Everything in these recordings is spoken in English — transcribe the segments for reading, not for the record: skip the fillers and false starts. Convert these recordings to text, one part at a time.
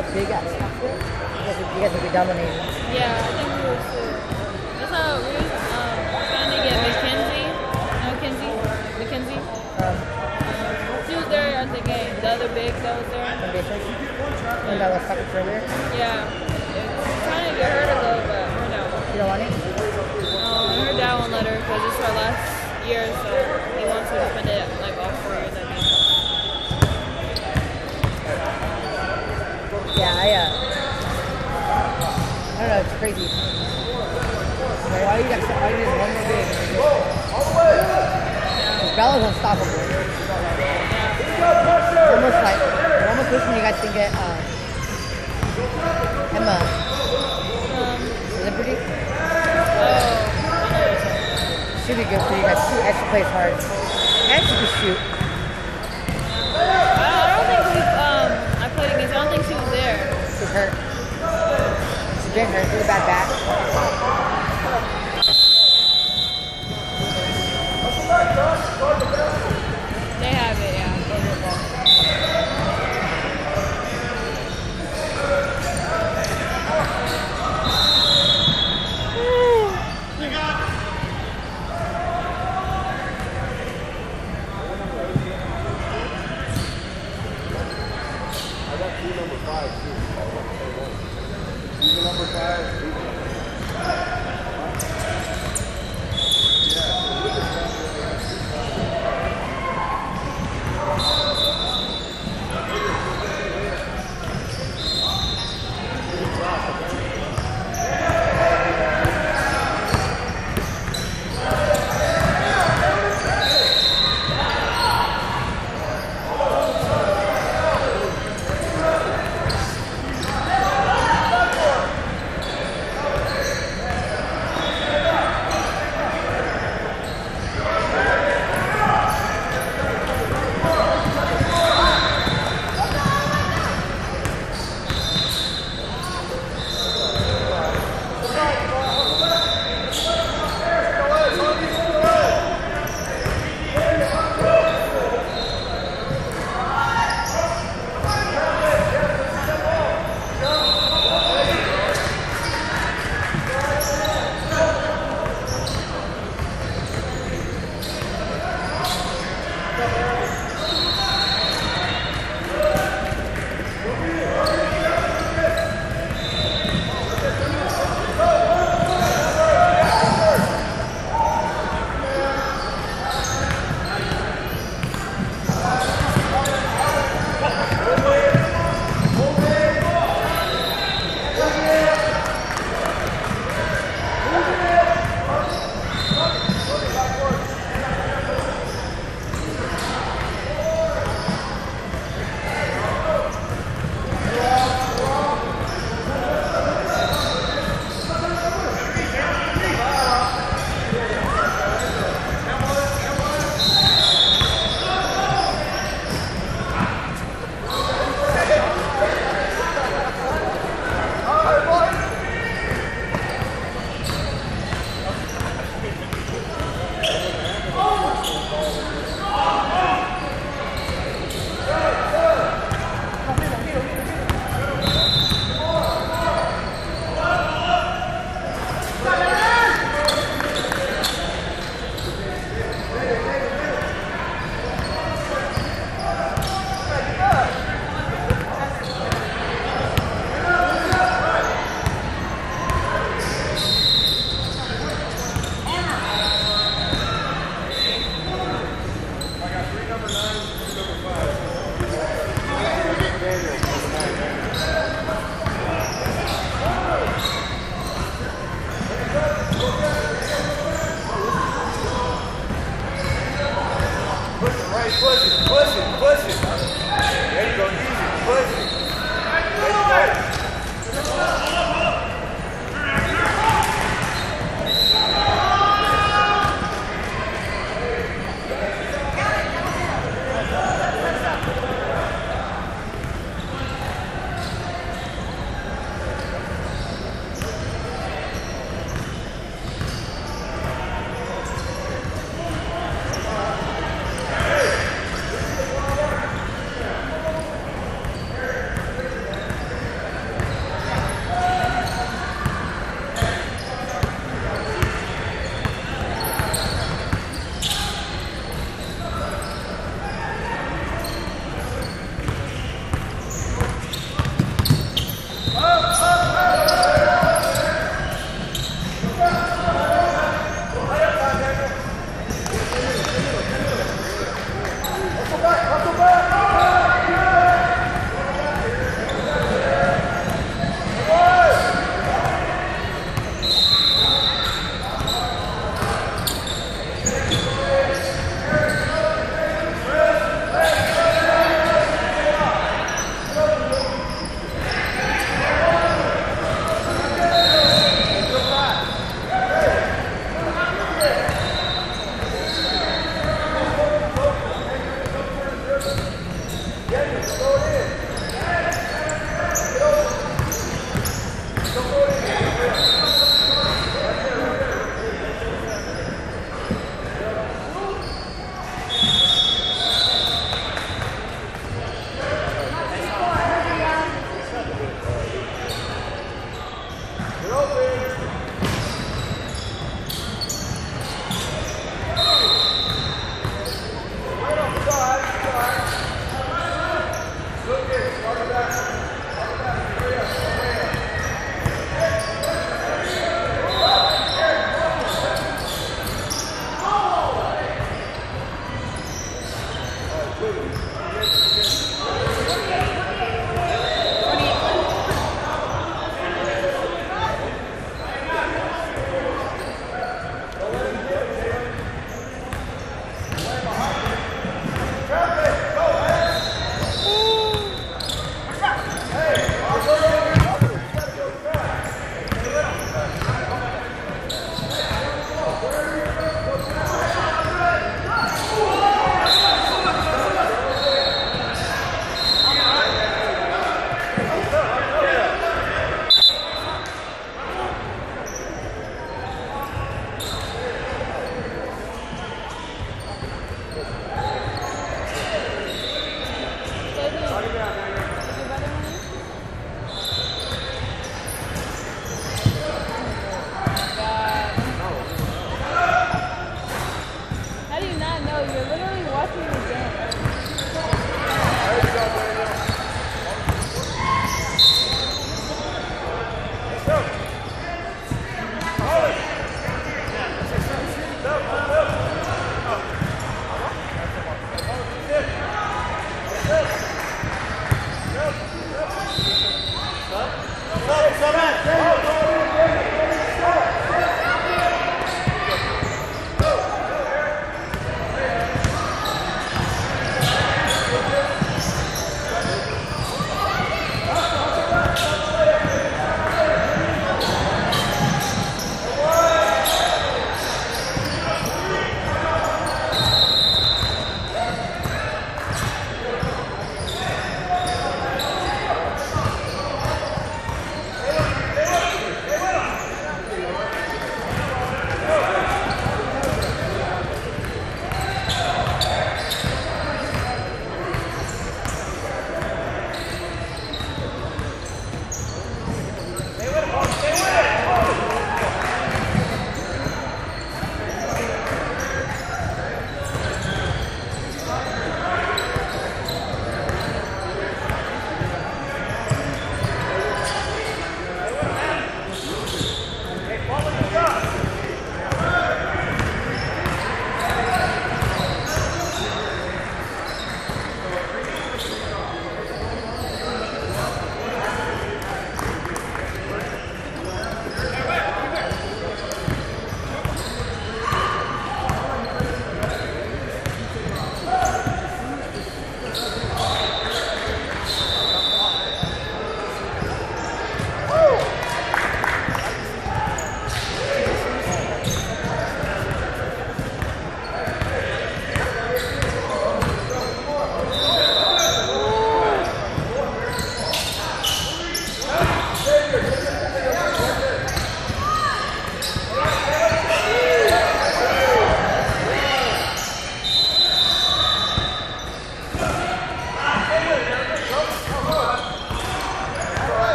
much big at it. You guys would be dominating. Yeah, I think we were too. That's how we were trying to get Mackenzie. No, Mackenzie. She was there at the game. The other big that was there. And that was talking earlier? Yeah. We're trying to get her to go, but her no. You don't want it? Her dad won't let her because it's her last year, so he wants her to spend it like all 4 years, I think. Yeah, I don't know, it's crazy. Like, why do you guys one more big? Bella's unstoppable. Almost wishing you guys can get Emma. Liberty? Should be good for you guys. She actually plays hard. And she can shoot. I don't think I played against. I don't think she was there. She's hurt. She's been hurt. She's a bad back. They have it, yeah. Number 5 too. Even number 5.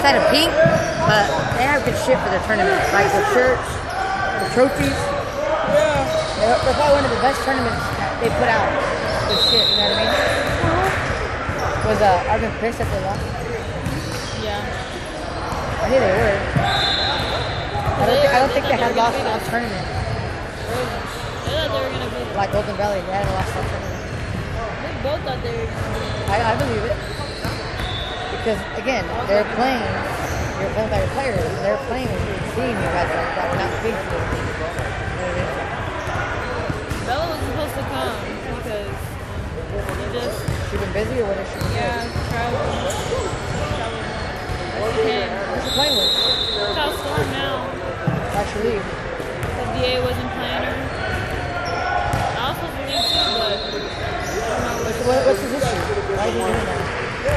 outside of pink, but they have good shit for their tournaments, like the shirts, the trophies. Yeah. They're probably one of the best tournaments that they put out. Good shit, you know what I mean? Was Arvin pissed that they lost? Yeah. I knew they were. I don't think they had lost that tournament. I thought they were gonna be. Like Golden Valley, they hadn't lost that tournament. We both thought they were gonna be. I believe it. Because again, they're playing. You're playing by your players. And they're playing with your team. You guys that were not big for. Bella was supposed to come because they just. She been busy or what is she? Yeah, traveling. What's she playing with? Cal Storm now. Why'd she leave? The DA wasn't playing her. I was supposed to leave too, but. What's his issue? Why is he doing that?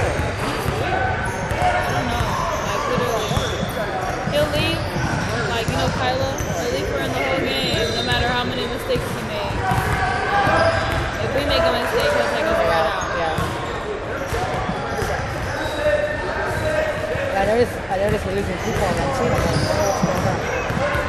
I don't know. Like, literally. He'll leave, like, you know, Kylo, he'll leave her in the whole game, no matter how many mistakes he made. If we make a mistake, he'll take us right out. Yeah. I noticed we're losing people on that team. I don't know what's going on.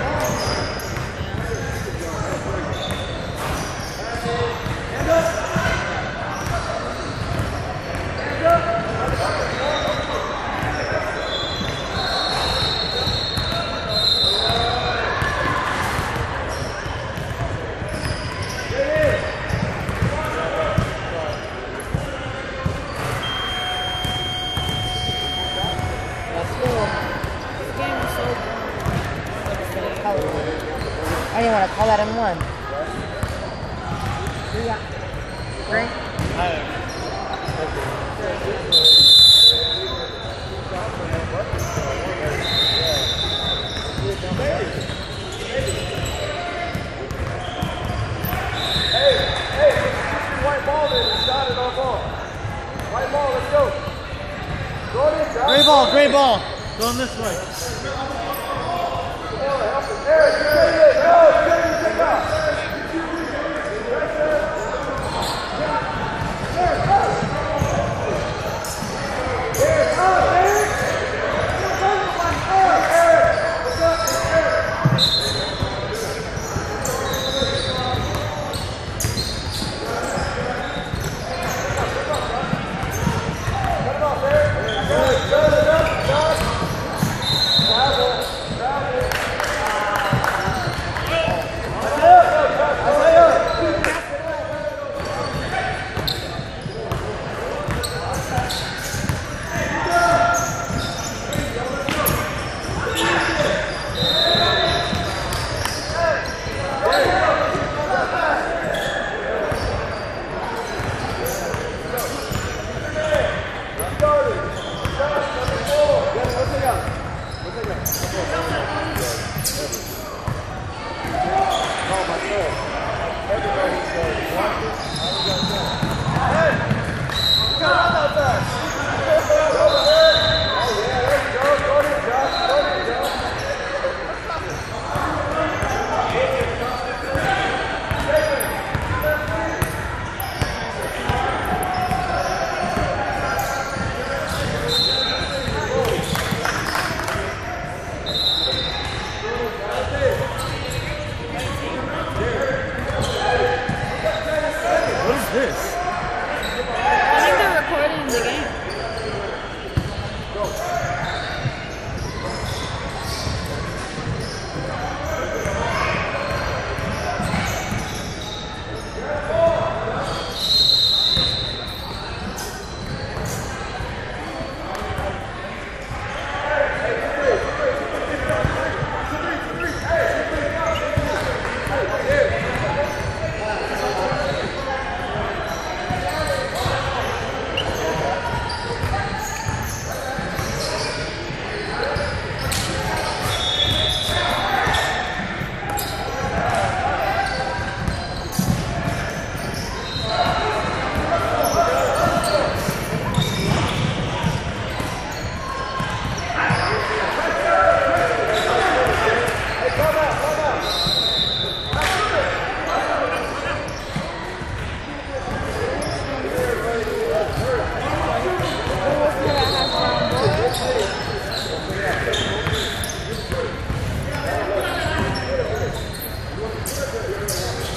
I didn't want to call that in one. Yeah. Right? Hey, white ball there. You shot it on ball. White ball, let's go. Go in, Josh. Gray ball. Going this way.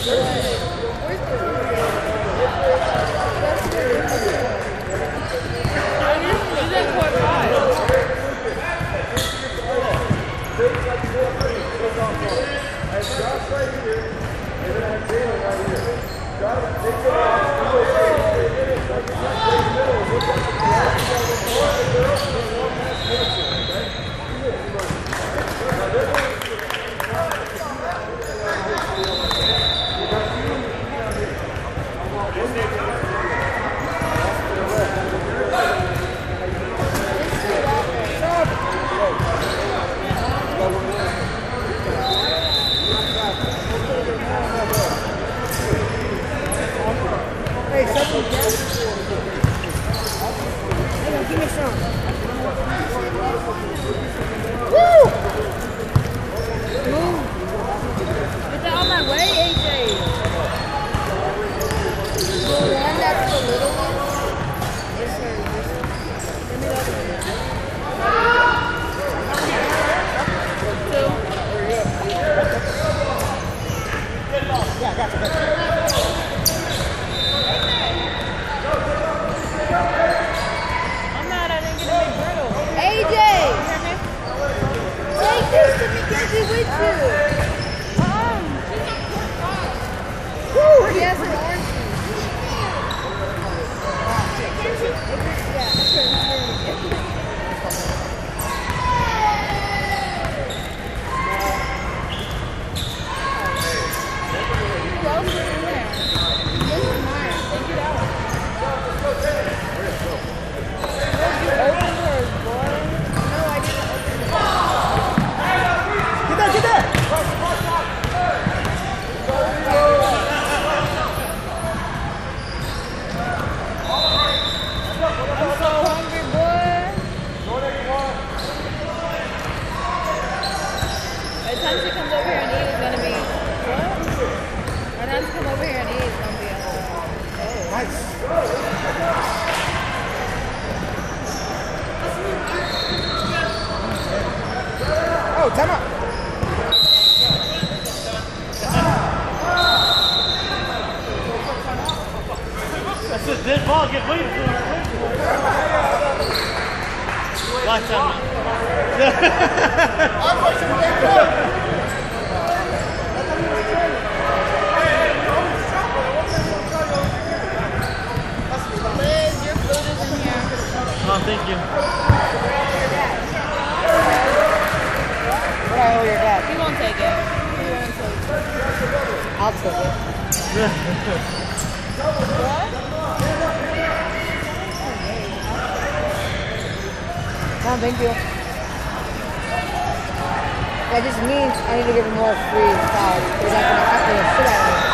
He's in court 5. And Josh right here, and then have Jalen right here. Josh, take the Hey, something else. Hang on, give me some. Woo! Move. Get that out my way, AJ. The one that's the little one? It's her. Give me the other one. 2. Yeah, I got you. I'm mad I didn't get a big griddle. AJ! You hear me? Take this to Mackenzie with you. Woo! He has an orange Who else is in there? This is mine. Take it out. You opened hers, boy. No, I didn't open it. Get that, get that! I'm so hungry, boy. By the time she comes over here and eat, it's gonna be what? By the time she comes over here and eat, it's gonna be Nice. Oh, time out. That's a dead ball. Get waiting for it. Watch out. Liz, your food is in here. Oh, thank you. What I owe your dad? He won't take it. He won't take it. I'll take it. What? No, thank you. That just means I need to give him more free styles because I'm gonna cut the shit out of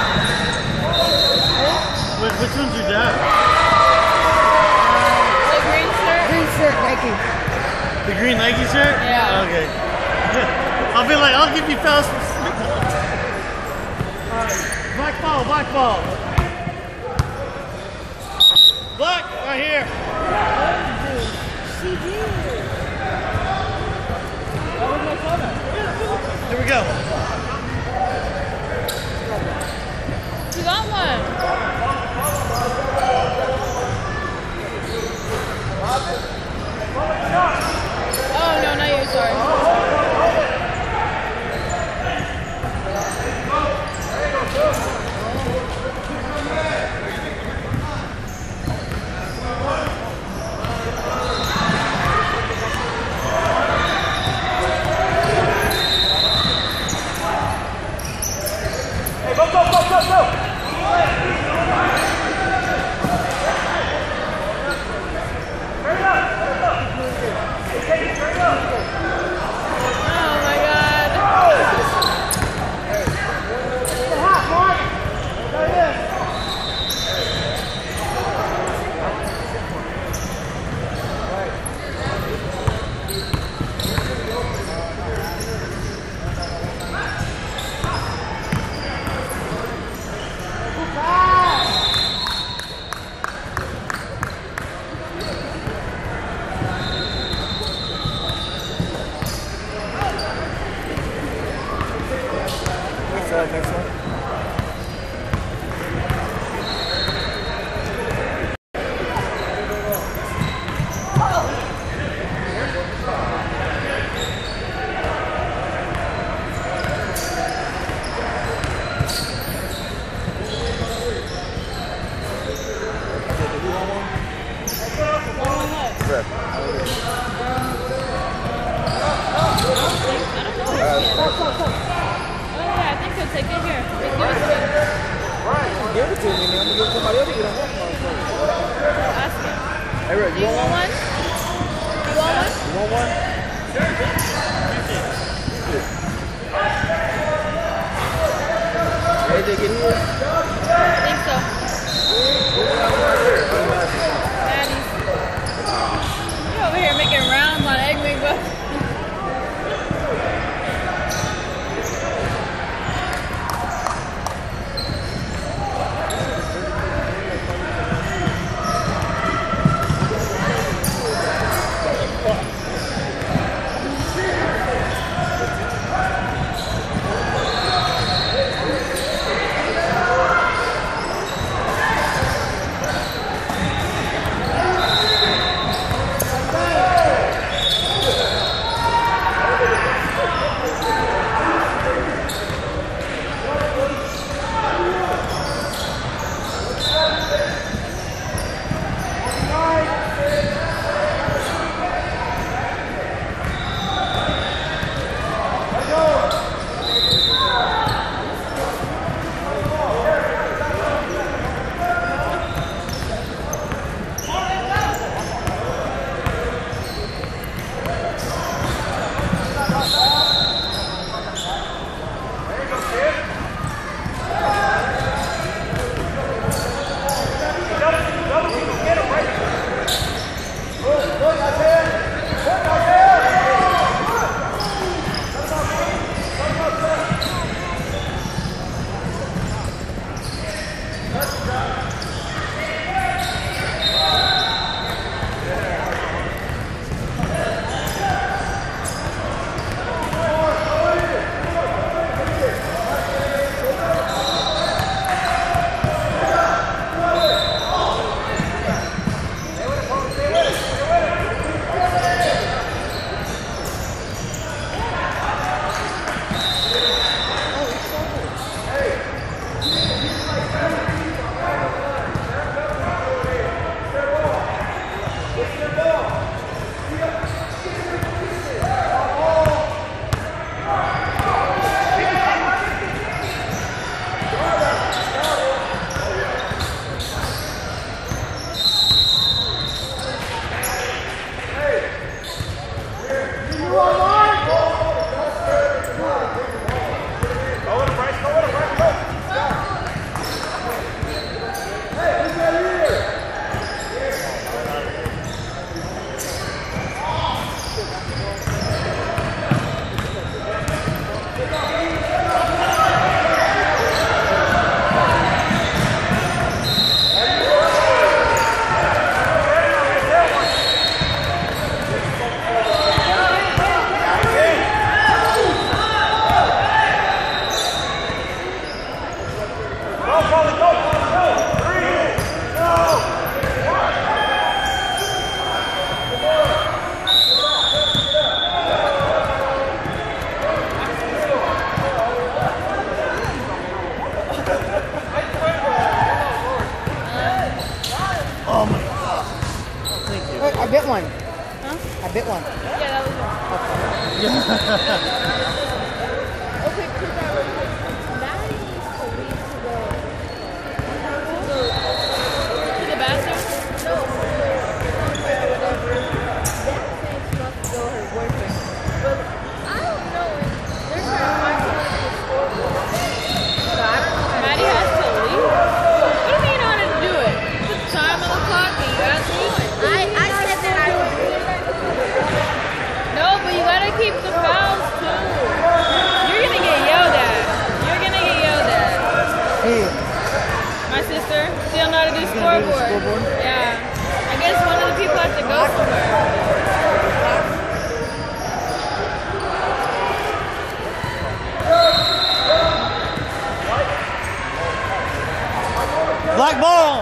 him. Which one's your dad? The green shirt? Green shirt, Nike. The green Nike shirt? Yeah. Okay. I'll be like, I'll give you fast. Black ball, black ball. Black, right here. She did. Here we go. You got one. Oh, no, not you, sorry. Go, go, go, go, go! Oh, my God. Ah! here. Just give it to me. Give it to me, man. I'm gonna give it to somebody else. You don't want one. Ask him. Hey, Rick, Do you want one? You want one? You want one? Hey, they get here? I think so. Patties. You're over here making rounds on egg McMuffin. I bit one. Huh? I bit one. Yeah, that was one. Okay, because Maddie needs to leave to the bathroom? No. That thinks must go her boyfriend. But I don't know. They're trying to find someone to score for. So I don't know. Maddie has to leave? What do you mean how to do it? Put the time on the clock and you have to do it. I said that I would. No, but you gotta keep the fouls too. You're gonna get yelled at. You're gonna get yelled at. Hey. My sister, she don't know how to do scoreboard. Yeah. I guess one of the people has to go somewhere. Black ball.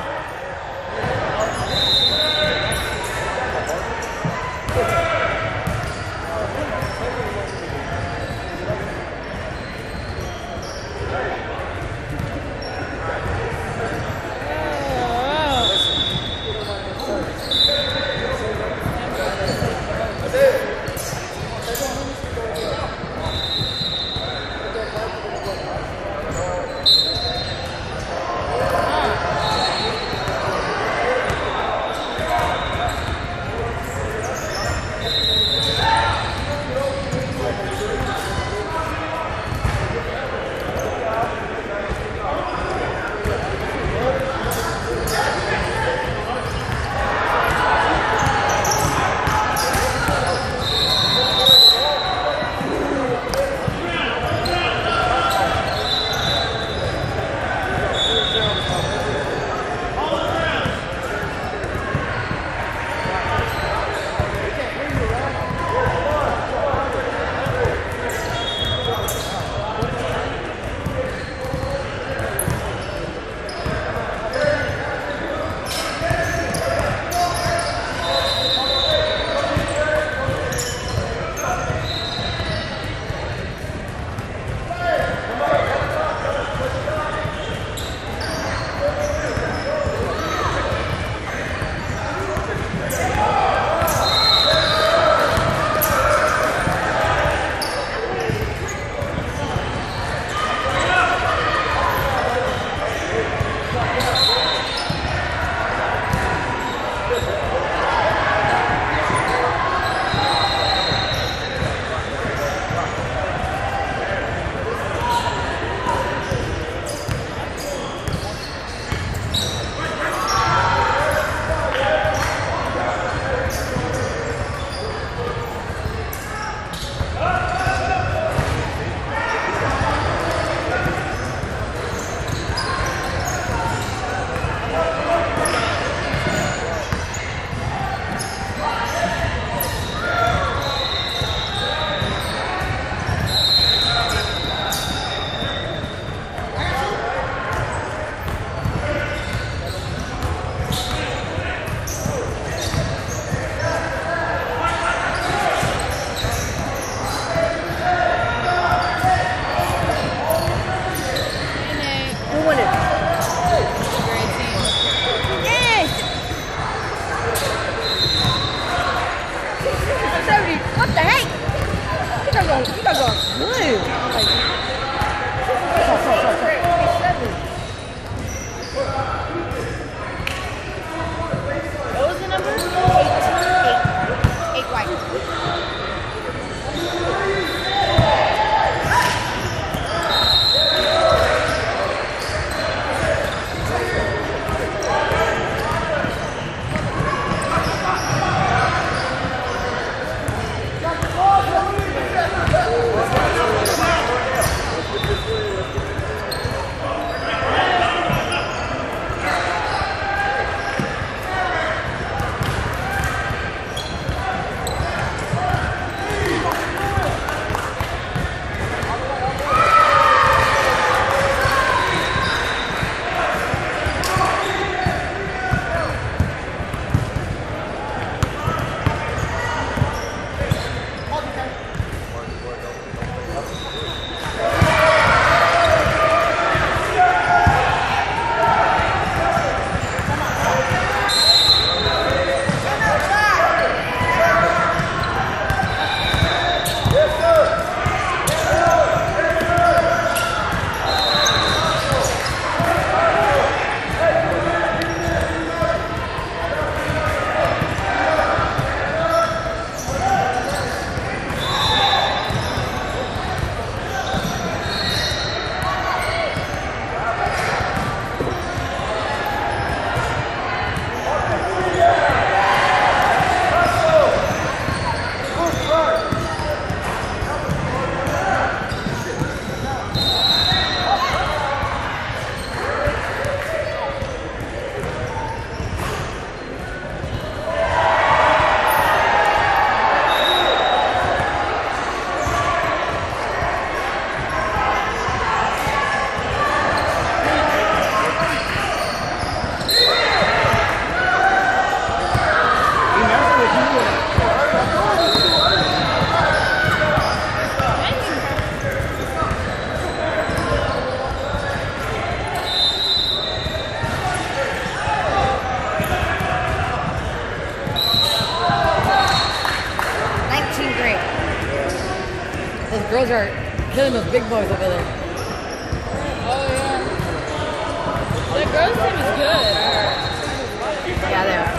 girls are killing those big boys over there. Oh yeah. The girls' team is good. I heard. Yeah, they are.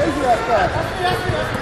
Crazy that fast.